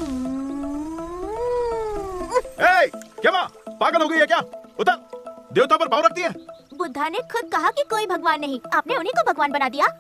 ए, क्या माँ पागल हो गई है क्या? उधर देवता पर भाव रखती है। बुद्धा ने खुद कहा कि कोई भगवान नहीं, आपने उन्हीं को भगवान बना दिया।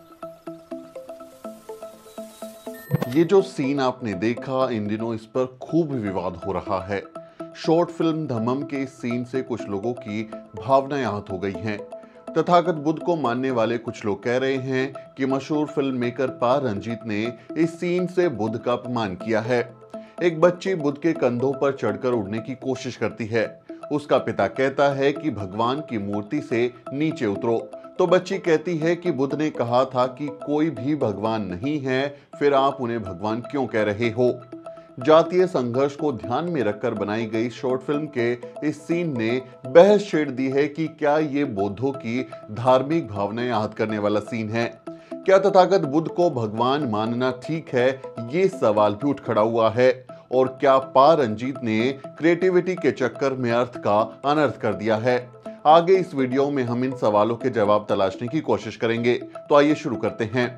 ये जो सीन आपने देखा, इन दिनों इस पर खूब विवाद हो रहा है। शॉर्ट फिल्म धम्मम के इस सीन से कुछ लोगों की भावनाएं आहत हो गई हैं। तथागत बुद्ध को मानने वाले कुछ लोग कह रहे हैं कि मशहूर फिल्म मेकर पा रंजीत ने इस सीन से बुद्ध का अपमान किया है। एक बच्ची बुद्ध के कंधों पर चढ़कर उड़ने की कोशिश करती है। उसका पिता कहता है कि भगवान की मूर्ति से नीचे उतरो, तो बच्ची कहती है कि बुद्ध ने कहा था कि कोई भी भगवान नहीं है, फिर आप उन्हें भगवान क्यों कह रहे हो। जातीय संघर्ष को ध्यान में रखकर बनाई गई शॉर्ट फिल्म के इस सीन ने बहस छेड़ दी है कि क्या ये बौद्धों की धार्मिक भावनाएं आहत करने वाला सीन है। क्या तथागत बुद्ध को भगवान मानना ठीक है, ये सवाल भी उठ खड़ा हुआ है। और क्या पा रंजीत ने क्रिएटिविटी के चक्कर में अर्थ का अनर्थ कर दिया है? आगे इस वीडियो में हम इन सवालों के जवाब तलाशने की कोशिश करेंगे। तो आइए शुरू करते हैं।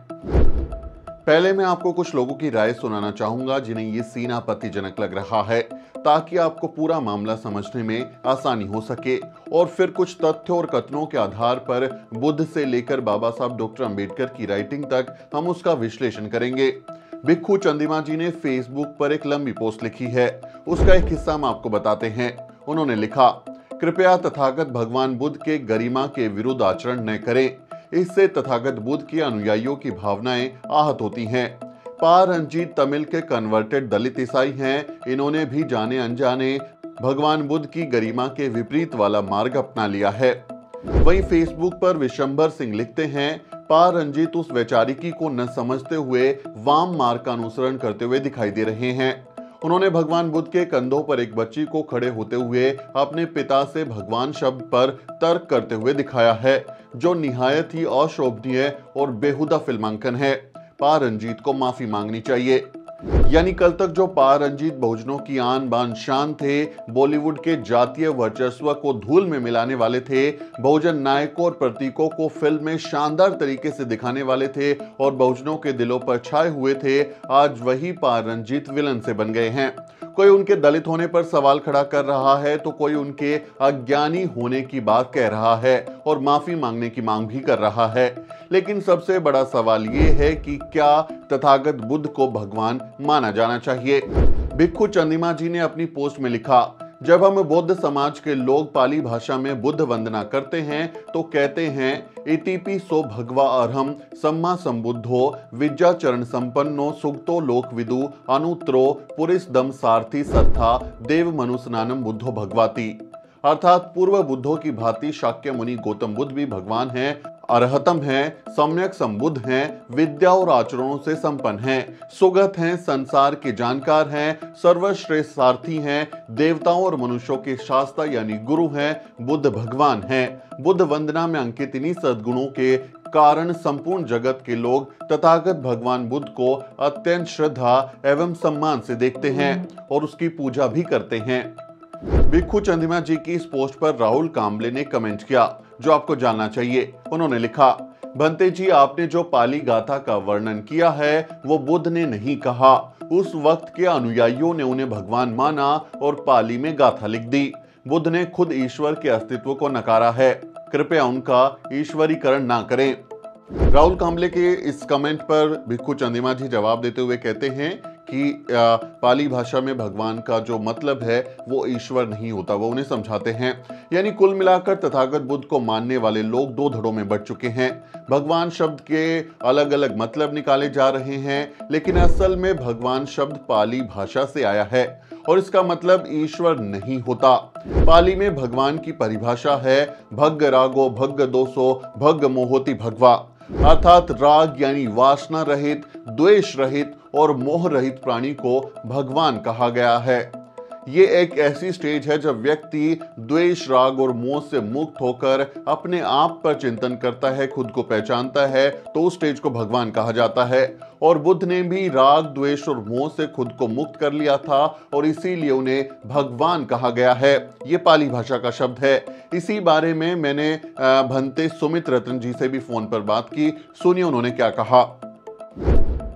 पहले मैं आपको कुछ लोगों की राय सुनाना चाहूंगा जिन्हें ये सीन आपत्तिजनक लग रहा है, ताकि आपको पूरा मामला समझने में आसानी हो सके और फिर कुछ तथ्यों और कथनों के आधार पर बुद्ध से लेकर बाबा साहब डॉक्टर अंबेडकर की राइटिंग तक हम उसका विश्लेषण करेंगे। भिक्खू चंदिमा जी ने फेसबुक पर एक लंबी पोस्ट लिखी है, उसका एक हिस्सा हम आपको बताते हैं। उन्होंने लिखा, कृपया तथागत भगवान बुद्ध के गरिमा के विरुद्ध आचरण न करें, इससे तथागत बुद्ध के अनुयायियों की भावनाएं आहत होती हैं। पा रंजीत तमिल के कन्वर्टेड दलित ईसाई हैं। इन्होंने भी जाने अनजाने भगवान बुद्ध की गरिमा के विपरीत वाला मार्ग अपना लिया है। वहीं फेसबुक पर विशंबर सिंह लिखते हैं, पा रंजीत उस वैचारिकी को न समझते हुए वाम मार्ग का अनुसरण करते हुए दिखाई दे रहे हैं। उन्होंने भगवान बुद्ध के कंधों पर एक बच्ची को खड़े होते हुए अपने पिता से भगवान शब्द पर तर्क करते हुए दिखाया है, जो निहायत ही अशोभनीय और बेहुदा फिल्मांकन है। पा रंजीत को माफी मांगनी चाहिए। यानी कल तक जो पा रंजीत बहुजनों की आन बान शान थे, बॉलीवुड के जातीय वर्चस्व को धूल में मिलाने वाले थे, बहुजन नायकों और प्रतीकों को फिल्म में शानदार तरीके से दिखाने वाले थे और बहुजनों के दिलों पर छाए हुए थे, आज वही पा रंजीत विलन से बन गए हैं। कोई उनके दलित होने पर सवाल खड़ा कर रहा है, तो कोई उनके अज्ञानी होने की बात कह रहा है और माफी मांगने की मांग भी कर रहा है। लेकिन सबसे बड़ा सवाल ये है कि क्या तथागत बुद्ध को भगवान माना जाना चाहिए? भिक्खू चंदिमा जी ने अपनी पोस्ट में लिखा, जब हम बौद्ध समाज के लोग पाली भाषा में बुद्ध वंदना करते हैं तो कहते हैं, इतिपि सो भगवा अर्हम सम्मा संबुद्धो विद्याचरण संपन्नो सुगतो लोकविदु अनुत्रो पुरिसदम सारथी सत्था देव मनुस्नानम बुद्धो भगवाती। अर्थात पूर्व बुद्धों की भांति शाक्य मुनि गौतम बुद्ध भी भगवान हैं, अरहतम हैं, सम्यक संबुद्ध हैं, विद्या और आचरणों से संपन्न हैं, सुगत हैं, संसार के जानकार हैं, सर्वश्रेष्ठ सारथी हैं, देवताओं और मनुष्यों के शास्ता यानी गुरु हैं, बुद्ध भगवान हैं। बुद्ध वंदना में अंकित इन्हीं सद्गुणों के कारण संपूर्ण जगत के लोग तथागत भगवान बुद्ध को अत्यंत श्रद्धा एवं सम्मान से देखते हैं और उसकी पूजा भी करते हैं। भिक्खू चंदिमा जी की इस पोस्ट पर राहुल कांबले ने कमेंट किया, जो आपको जानना चाहिए। उन्होंने लिखा, भंते जी, आपने जो पाली गाथा का वर्णन किया है वो बुद्ध ने नहीं कहा। उस वक्त के अनुयायियों ने उन्हें भगवान माना और पाली में गाथा लिख दी। बुद्ध ने खुद ईश्वर के अस्तित्व को नकारा है, कृपया उनका ईश्वरीकरण ना करें। राहुल कांबले के इस कमेंट पर भिक्खू चंदिमा जी जवाब देते हुए कहते हैं कि पाली भाषा में भगवान का जो मतलब है वो ईश्वर नहीं होता, वो उन्हें समझाते हैं। यानी कुल मिलाकर तथागत बुद्ध को मानने वाले लोग दो धड़ों में बंट चुके हैं। भगवान शब्द के अलग अलग मतलब निकाले जा रहे हैं, लेकिन असल में भगवान शब्द पाली भाषा से आया है और इसका मतलब ईश्वर नहीं होता। पाली में भगवान की परिभाषा है, भग्ग रागो भग्ग दोषो भग्ग मोहोति भगवा, अर्थात राग यानी वासना रहित, द्वेष रहित और मोह रहित प्राणी को भगवान कहा गया है। ये एक ऐसी स्टेज है जब व्यक्ति द्वेष, राग और मोह से मुक्त होकर अपने आप पर चिंतन करता है, खुद को पहचानता है, तो उस स्टेज को भगवान कहा जाता है। और बुद्ध ने भी राग, द्वेष और मोह से खुद को मुक्त कर लिया था और इसीलिए उन्हें भगवान कहा गया है। ये पाली भाषा का शब्द है। इसी बारे में मैंने भंते सुमित रतन जी से भी फोन पर बात की, सुनिए उन्होंने क्या कहा।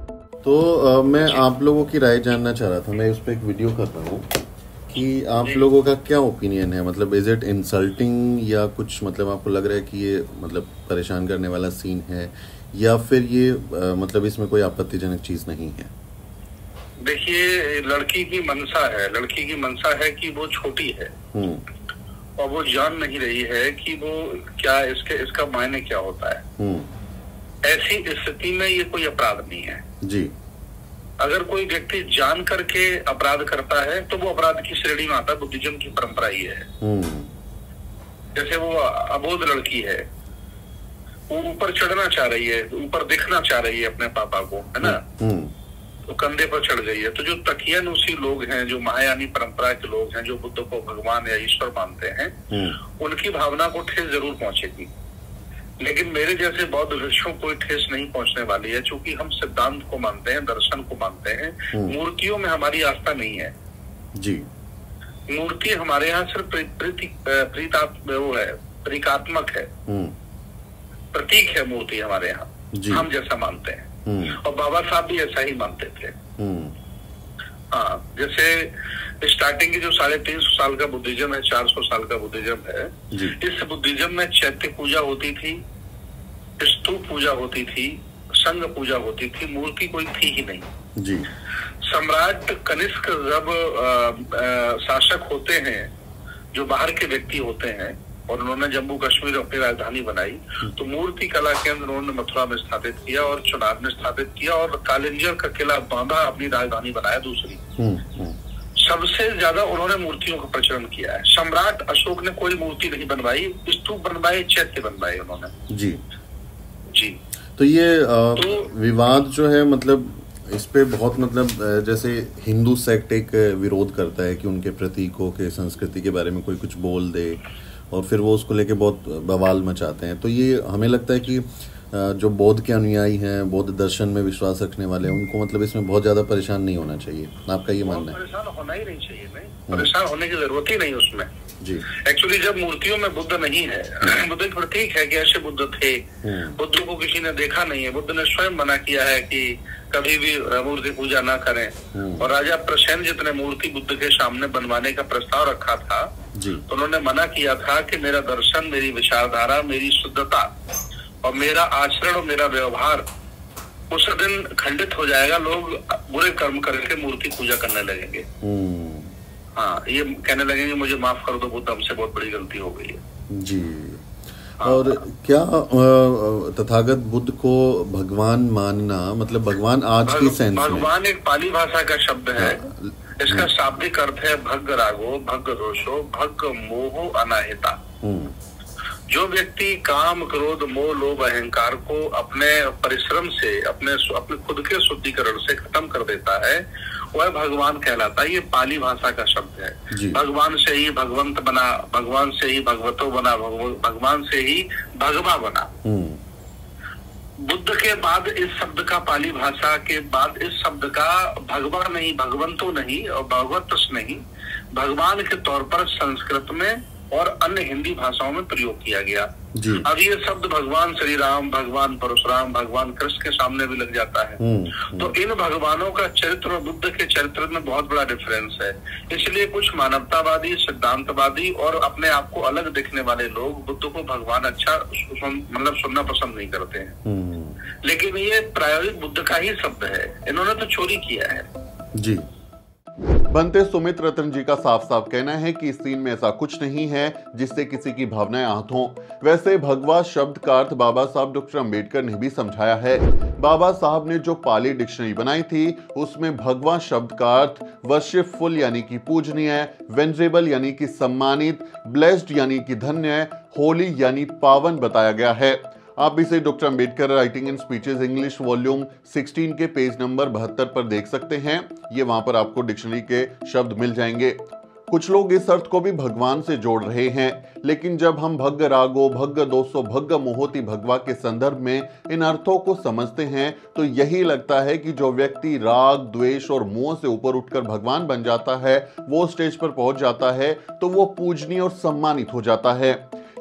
मैं आप लोगों की राय जानना चाह रहा था, मैं उस पर एक वीडियो कर रहा हूँ कि आप लोगों का क्या ओपिनियन है, मतलब इज इट इंसल्टिंग या कुछ, मतलब आपको लग रहा है कि ये मतलब परेशान करने वाला सीन है, या फिर ये मतलब इसमें कोई आपत्तिजनक चीज नहीं है? देखिए, लड़की की मंशा है कि वो छोटी है और वो जान नहीं रही है कि वो क्या इसका मायने क्या होता है। ऐसी स्थिति में ये कोई अपराध नहीं है जी। अगर कोई व्यक्ति जान करके अपराध करता है तो वो अपराध की श्रेणी में आता है। बुद्धिज्म की परंपरा ही है। जैसे वो अबोध लड़की है, वो ऊपर चढ़ना चाह रही है, ऊपर दिखना चाह रही है अपने पापा को, है ना, तो कंधे पर चढ़ गई है। तो जो तकियानुसी लोग हैं, जो महायानी परंपरा के लोग हैं, जो बुद्ध को भगवान या ईश्वर मानते हैं, उनकी भावना को ठेस जरूर पहुंचेगी। लेकिन मेरे जैसे बौद्ध भिक्षुओं को ठेस नहीं पहुंचने वाली है, क्योंकि हम सिद्धांत को मानते हैं, दर्शन को मानते हैं। मूर्तियों में हमारी आस्था नहीं है जी। मूर्ति हमारे यहाँ सिर्फ प्रतीकात्मक है, प्रतीक है मूर्ति हमारे यहाँ, हम जैसा मानते हैं। और बाबा साहब भी ऐसा ही मानते थे। हाँ, जैसे स्टार्टिंग की जो 350 साल का बुद्धिज्म है, 400 साल का बुद्धिज्म है, इस बुद्धिज्म में चैत्य पूजा होती थी, स्तूप पूजा होती थी, संघ पूजा होती थी, मूर्ति कोई थी ही नहीं जी। सम्राट कनिष्क जब शासक होते हैं, जो बाहर के व्यक्ति होते हैं, और उन्होंने जम्मू कश्मीर अपनी राजधानी बनाई, तो मूर्ति कला केंद्र उन्होंने मथुरा में स्थापित किया और चुनार में स्थापित किया, और कालिंजर का किला बांधा अपनी राजधानी बनाया दूसरी। सबसे ज्यादा उन्होंने मूर्तियों का प्रचलन किया है। सम्राट अशोक ने कोई मूर्ति नहीं बनवाई, स्तूप बनवाए, चैत्य बनवाए उन्होंने जी। तो ये विवाद जो है, मतलब इस पे बहुत, मतलब जैसे हिंदू सेक्ट एक विरोध करता है कि उनके प्रतीकों के संस्कृति के बारे में कोई कुछ बोल दे, और फिर वो उसको लेके बहुत बवाल मचाते हैं। तो ये हमें लगता है कि जो बौद्ध के अनुयायी हैं, बौद्ध दर्शन में विश्वास रखने वाले हैं, उनको मतलब इसमें बहुत ज्यादा परेशान नहीं होना चाहिए। आपका ये मानना है? परेशान होना ही नहीं चाहिए, नहीं परेशान होने की जरूरत ही नहीं उसमें जी। एक्चुअली जब मूर्तियों में बुद्ध नहीं है, बुद्ध एक प्रतीक है कि ऐसे बुद्ध थे, बुद्ध को किसी ने देखा नहीं है। बुद्ध ने स्वयं मना किया है कि कभी भी मूर्ति पूजा ना करें, और राजा प्रसेनजित ने मूर्ति बुद्ध के सामने बनवाने का प्रस्ताव रखा था जी। तो उन्होंने मना किया था कि मेरा दर्शन, मेरी विचारधारा, मेरी शुद्धता और मेरा आचरण और मेरा व्यवहार उस दिन खंडित हो जाएगा। लोग बुरे कर्म करके मूर्ति पूजा करने लगेंगे। हाँ, ये कहने लगेंगे मुझे माफ कर दो बुद्ध, हमसे बहुत बड़ी गलती हो गई है जी। और क्या तथागत बुद्ध को भगवान मानना, मतलब भगवान आज की सेंस में, भगवान एक पाली भाषा का शब्द है। इसका शाब्दिक अर्थ है भग्ग रागो, भग्ग दोषो, भग्ग मोहो अनाहिता। जो व्यक्ति काम, क्रोध, मोह, लोभ, अहंकार को अपने परिश्रम से, अपने खुद के शुद्धिकरण से खत्म कर देता है, वह भगवान कहलाता है। ये पाली भाषा का शब्द है। भगवान से ही भगवंत बना, भगवान से ही भगवतो बना, भगवान से ही भगवा बना। बुद्ध के बाद इस शब्द का, पाली भाषा के बाद इस शब्द का भगवा नहीं, भगवंतो नहीं और भगवतस नहीं, भगवान के तौर पर संस्कृत में और अन्य हिंदी भाषाओं में प्रयोग किया गया जी। अब ये शब्द भगवान श्री राम, भगवान परशुराम, भगवान कृष्ण के सामने भी लग जाता है। तो इन भगवानों का चरित्र और बुद्ध के चरित्र में बहुत बड़ा डिफरेंस है। इसलिए कुछ मानवतावादी, सिद्धांतवादी और अपने आप को अलग दिखने वाले लोग बुद्ध को भगवान अच्छा मतलब सुनना पसंद नहीं करते हैं। लेकिन ये प्रायोगिक बुद्ध का ही शब्द है, इन्होंने तो चोरी किया है जी। बनते सुमित रतन जी का साफ साफ कहना है कि इस सीन में ऐसा कुछ नहीं है जिससे किसी की भावनाएं आहत हों। वैसे भगवा शब्द का अर्थ बाबा साहब डॉक्टर अंबेडकर ने भी समझाया है। बाबा साहब ने जो पाली डिक्शनरी बनाई थी उसमें भगवा शब्द का अर्थ वर्शिपफुल यानी कि पूजनीय, वेनरेबल यानी कि सम्मानित, ब्लेस्ड यानी कि धन्य, होली यानी पावन बताया गया है। आप इसे doctor Ambedkar writing and speeches English volume 16 के पेज नंबर 72 पर देख सकते हैं। ये वहां पर आपको डिक्शनरी के शब्द मिल जाएंगे। कुछ लोग इस अर्थ को भी भगवान से जोड़ रहे हैं, लेकिन जब हम भग्ग रागो, भग्ग दोषो, भग्ग मोहोति भगवा के संदर्भ में इन अर्थों को समझते हैं तो यही लगता है कि जो व्यक्ति राग, द्वेष और मोह से ऊपर उठकर भगवान बन जाता है, वो स्टेज पर पहुंच जाता है तो वो पूजनीय और सम्मानित हो जाता है।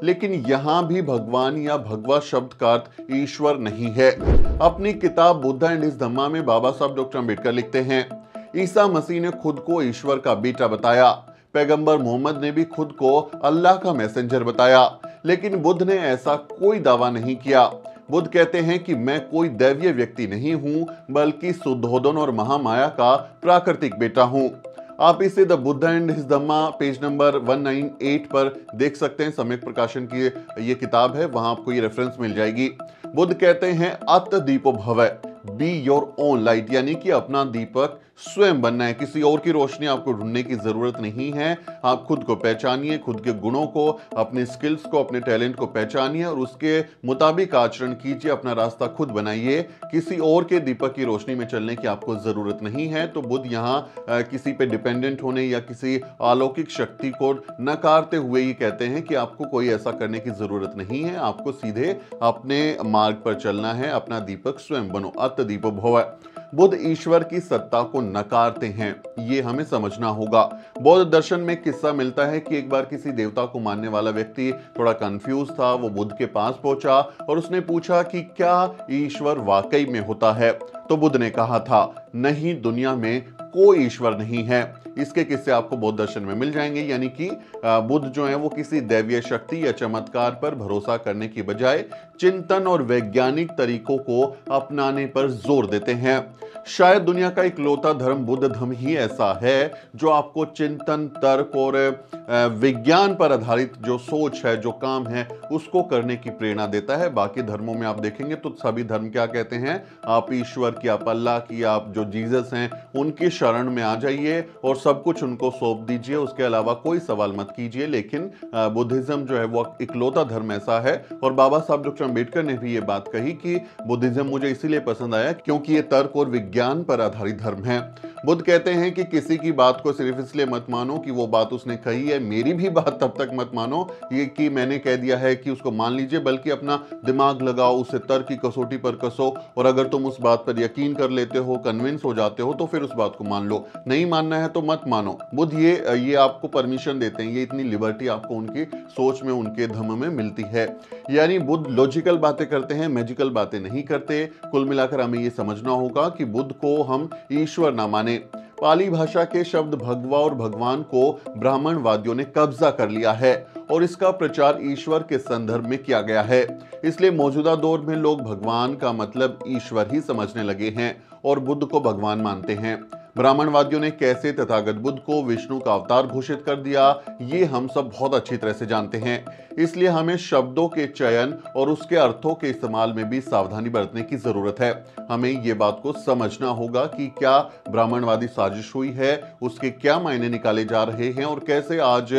लेकिन यहाँ भी भगवान या भगवा शब्द का अर्थ ईश्वर नहीं है। अपनी किताब बुद्धा एंड हिज धम्मा में बाबा साहब डॉक्टर अम्बेडकर लिखते हैं, ईसा मसीह ने खुद को ईश्वर का बेटा बताया, पैगंबर मोहम्मद ने भी खुद को अल्लाह का मैसेंजर बताया, लेकिन बुद्ध ने ऐसा कोई दावा नहीं किया। बुद्ध कहते हैं कि मैं कोई दैवीय व्यक्ति नहीं हूं, बल्कि सुद्धोधन और महामाया का प्राकृतिक बेटा हूं। आप इसे the Buddha and his Dhamma page number 198 पर देख सकते हैं। सम्यक प्रकाशन की ये किताब है, वहां आपको ये रेफरेंस मिल जाएगी। बुद्ध कहते हैं अत दीपो भव, बी योर ओन लाइट, यानी कि अपना दीपक स्वयं बनना है, किसी और की रोशनी आपको ढूंढने की जरूरत नहीं है। आप खुद को पहचानिए, खुद के गुणों को, अपने स्किल्स को, अपने टैलेंट को पहचानिए और उसके मुताबिक आचरण कीजिए, अपना रास्ता खुद बनाइए। किसी और के दीपक की रोशनी में चलने की आपको जरूरत नहीं है। तो बुद्ध यहाँ किसी पे डिपेंडेंट होने या किसी अलौकिक शक्ति को नकारते हुए ये कहते हैं कि आपको कोई ऐसा करने की जरूरत नहीं है, आपको सीधे अपने मार्ग पर चलना है, अपना दीपक स्वयं बनो, अत दीपो भव। बुद्ध ईश्वर की सत्ता को नकारते हैं, ये हमें समझना होगा। बौद्ध दर्शन में किस्सा मिलता है कि एक बार किसी देवता को मानने वाला व्यक्ति थोड़ा कंफ्यूज था। वो बुद्ध के पास पहुंचा और उसने पूछा कि क्या ईश्वर वाकई में होता है। तो बुद्ध ने कहा था, नहीं, दुनिया में कोई ईश्वर नहीं है। इसके किस्से आपको बौद्ध दर्शन में मिल जाएंगे। यानी कि बुद्ध जो है वो किसी दैवीय शक्ति या चमत्कार पर भरोसा करने की बजाय चिंतन और वैज्ञानिक तरीकों को अपनाने पर जोर देते हैं। शायद दुनिया का इकलौता धर्म बुद्ध धर्म ही ऐसा है जो आपको चिंतन, तर्क और विज्ञान पर आधारित जो सोच है, जो काम है, उसको करने की प्रेरणा देता है। बाकी धर्मों में आप देखेंगे तो सभी धर्म क्या कहते हैं, आप ईश्वर की, आप अल्लाह की, आप जो जीसस हैं उनकी शरण में आ जाइए और सब कुछ उनको सौंप दीजिए, उसके अलावा कोई सवाल मत कीजिए। लेकिन बुद्धिज्म जो है वो इकलौता धर्म ऐसा है। और बाबा साहब डॉक्टर अम्बेडकर ने भी ये बात कही कि बुद्धिज्म मुझे इसीलिए पसंद आया क्योंकि ये तर्क और विज्ञान पर आधारित धर्म है। बुद्ध कहते हैं कि किसी की बात को सिर्फ इसलिए मत मानो कि वो बात उसने कही है, मेरी भी बात तब तक मत मानो ये कि मैंने कह दिया है कि उसको मान लीजिए, बल्कि अपना दिमाग लगाओ, उसे तर्क की कसौटी पर कसो और अगर तुम उस बात पर यकीन कर लेते हो, कन्विंस हो जाते हो, तो फिर उस बात को मान लो। नहीं मानना है तो मत मानो। बुद्ध ये आपको परमिशन देते हैं, ये इतनी लिबर्टी आपको उनकी सोच में, उनके धम्म में मिलती है। यानी बुद्ध लॉजिकल बातें करते हैं, मैजिकल बातें नहीं करते। कुल मिलाकर हमें ये समझना होगा कि बुद्ध को हम ईश्वर ना माने। पाली भाषा के शब्द भगवा और भगवान को ब्राह्मणवादियों ने कब्जा कर लिया है और इसका प्रचार ईश्वर के संदर्भ में किया गया है। इसलिए मौजूदा दौर में लोग भगवान का मतलब ईश्वर ही समझने लगे हैं और बुद्ध को भगवान मानते हैं। ब्राह्मणवादियों ने कैसे तथागत बुद्ध को विष्णु का अवतार घोषित कर दिया, ये हम सब बहुत अच्छी तरह से जानते हैं। इसलिए हमें शब्दों के चयन और उसके अर्थों के इस्तेमाल में भी सावधानी बरतने की जरूरत है। हमें ये बात को समझना होगा कि क्या ब्राह्मणवादी साजिश हुई है, उसके क्या मायने निकाले जा रहे हैं और कैसे आज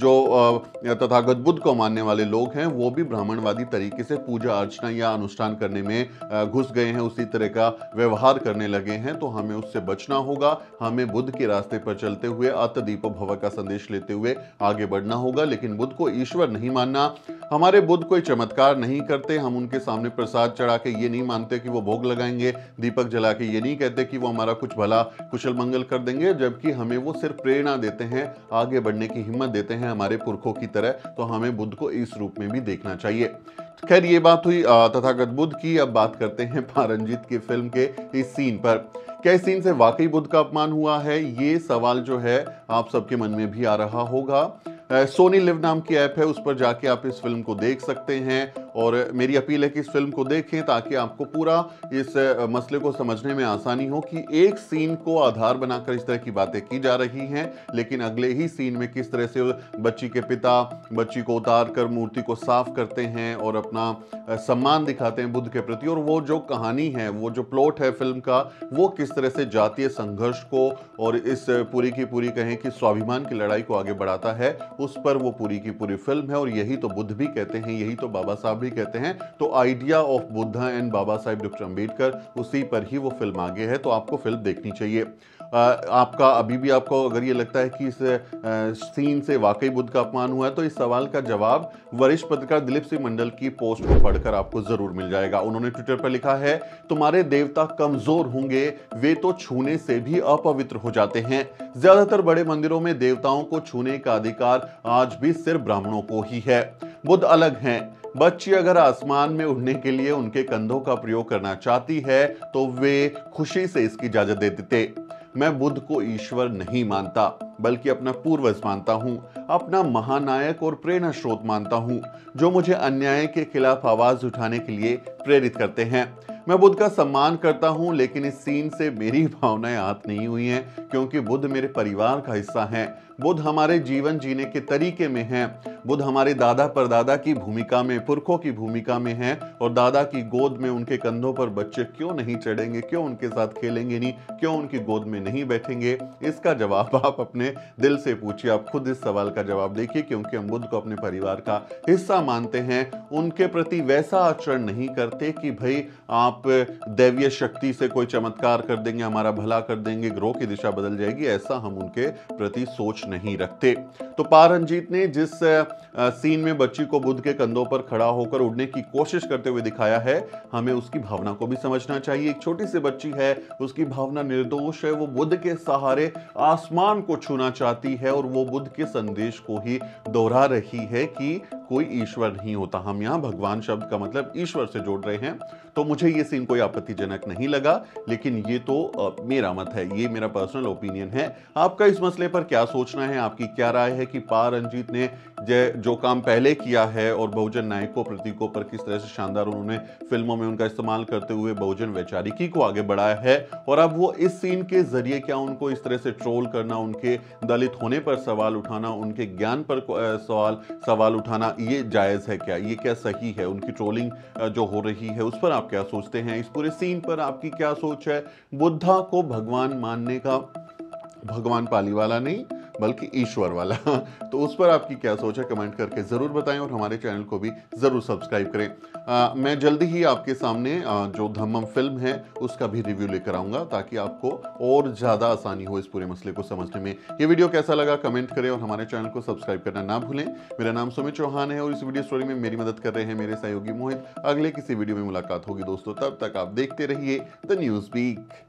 जो तथागत बुद्ध को मानने वाले लोग हैं वो भी ब्राह्मणवादी तरीके से पूजा अर्चना या अनुष्ठान करने में घुस गए हैं, उसी तरह का व्यवहार करने लगे हैं। तो हमें उससे बचना होगा। हमें बुद्ध के रास्ते पर चलते हुए अत दीपो भव का संदेश लेते हुए आगे बढ़ना होगा। लेकिन बुद्ध को ईश्वर नहीं मानना। हमारे बुद्ध कोई चमत्कार नहीं करते, हम उनके सामने प्रसाद चढ़ा के ये नहीं मानते कि वो भोग लगाएंगे, दीपक जला के ये नहीं कहते कि वो हमारा कुछ भला कुशल मंगल कर देंगे, जबकि हमें वो सिर्फ प्रेरणा देते हैं, आगे बढ़ने की हिम्मत देते हैं हमारे पुरखों की तरह। तो हमें बुद्ध को इस रूप में भी देखना चाहिए। खैर, ये बात हुई तथागत बुद्ध की। अब बात करते हैं पारंजित की फिल्म के इस सीन पर। क्या इस सीन से वाकई बुद्ध का अपमान हुआ है, ये सवाल जो है आप सबके मन में भी आ रहा होगा। सोनी लिव नाम की ऐप है, उस पर जाके आप इस फिल्म को देख सकते हैं और मेरी अपील है कि इस फिल्म को देखें ताकि आपको पूरा इस मसले को समझने में आसानी हो कि एक सीन को आधार बनाकर इस तरह की बातें की जा रही हैं, लेकिन अगले ही सीन में किस तरह से बच्ची के पिता बच्ची को उतार कर मूर्ति को साफ करते हैं और अपना सम्मान दिखाते हैं बुद्ध के प्रति। और वो जो कहानी है, वो जो प्लॉट है फिल्म का, वो किस तरह से जातीय संघर्ष को और इस पूरी की पूरी कहें कि स्वाभिमान की लड़ाई को आगे बढ़ाता है, उस पर वो पूरी की पूरी फिल्म है। और यही तो बुद्ध भी कहते हैं, यही तो बाबा साहब भी कहते हैं। तो idea of Buddha and Baba Saheb doctor Ambedkar, उसी पर ही वो फिल्म आगे है। तो आपको फिल्म देखनी चाहिए। आपका अभी भी आपको अगर ये लगता है कि इस सीन से वाकई बुद्ध का अपमान हुआ है, तो इस सवाल का जवाब वरिष्ठ पत्रकार दिलीप सिंह मंडल की पोस्ट को पढ़कर आपको जरूर मिल जाएगा। उन्होंने ट्विटर पर लिखा है, तुम्हारे देवता कमजोर होंगे, वे तो छूने से भी अपवित्र हो जाते हैं। ज्यादातर बड़े मंदिरों में देवताओं को छूने का अधिकार आज भी सिर्फ ब्राह्मणों को ही है। बुद्ध अलग हैं। बच्ची अगर आसमान में उड़ने के लिए उनके कंधों का प्रयोग करना चाहती है तो वे खुशी से इसकी इजाजत दे देते। मैं बुद्ध को ईश्वर नहीं मानता, बल्कि अपना पूर्वज मानता हूँ, अपना महानायक और प्रेरणा स्रोत मानता हूँ, जो मुझे अन्याय के खिलाफ आवाज उठाने के लिए प्रेरित करते हैं। मैं बुद्ध का सम्मान करता हूं, लेकिन इस सीन से मेरी भावनाएं आहत नहीं हुई हैं, क्योंकि बुद्ध मेरे परिवार का हिस्सा हैं। बुद्ध हमारे जीवन जीने के तरीके में हैं। बुद्ध हमारे दादा परदादा की भूमिका में, पुरखों की भूमिका में हैं, और दादा की गोद में उनके कंधों पर बच्चे क्यों नहीं चढ़ेंगे, क्यों उनके साथ खेलेंगे नहीं, क्यों उनकी गोद में नहीं बैठेंगे? इसका जवाब आप अपने दिल से पूछिए। आप खुद इस सवाल का जवाब देखिए, क्योंकि हम बुद्ध को अपने परिवार का हिस्सा मानते हैं। उनके प्रति वैसा आचरण नहीं करते कि भाई आप दैवीय शक्ति से कोई चमत्कार कर देंगे, हमारा भला कर देंगे, ग्रह की दिशा बदल जाएगी, ऐसा हम उनके प्रति सोच नहीं रखते। तो पा रंजीत ने जिस सीन में बच्ची को बुद्ध के कंधों पर खड़ा होकर उड़ने की कोशिश करते हुए दिखाया है, हमें उसकी भावना को भी समझना चाहिए। एक छोटी सी बच्ची है, उसकी भावना निर्दोष है, वो बुद्ध के सहारे आसमान को छूना चाहती है, और वो बुद्ध के संदेश को ही दोहरा रही है कि कोई ईश्वर नहीं होता। हम यहाँ भगवान शब्द का मतलब ईश्वर से जोड़ रहे हैं। तो मुझे ये सीन कोई आपत्तिजनक नहीं लगा, लेकिन ये तो मेरा मत है, ये मेरा पर्सनल ओपिनियन है। आपका इस मसले पर क्या सोचना है, आपकी क्या राय है कि पा रंजीत ने जो काम पहले किया है और बहुजन नायकों प्रतीकों पर किस तरह से शानदार उन्होंने फिल्मों में उनका इस्तेमाल करते हुए बहुजन वैचारिकी को आगे बढ़ाया है, और अब वो इस सीन के जरिए क्या उनको इस तरह से ट्रोल करना, उनके दलित होने पर सवाल उठाना, उनके ज्ञान पर सवाल उठाना, ये जायज है क्या, ये क्या सही है? उनकी ट्रोलिंग जो हो रही है उस पर आप क्या सोचते हैं? इस पूरे सीन पर आपकी क्या सोच है? बुद्धा को भगवान मानने का, भगवान पाली वाला नहीं बल्कि ईश्वर वाला, तो उस पर आपकी क्या सोच है? कमेंट करके जरूर बताएं, और हमारे चैनल को भी जरूर सब्सक्राइब करें। मैं जल्दी ही आपके सामने जो धम्मम फिल्म है उसका भी रिव्यू लेकर आऊंगा, ताकि आपको और ज्यादा आसानी हो इस पूरे मसले को समझने में। ये वीडियो कैसा लगा कमेंट करें, और हमारे चैनल को सब्सक्राइब करना ना भूलें। मेरा नाम सुमित चौहान है, और इस वीडियो स्टोरी में मेरी मदद कर रहे हैं मेरे सहयोगी मोहित। अगले किसी वीडियो में मुलाकात होगी दोस्तों, तब तक आप देखते रहिए द न्यूज़ वीक।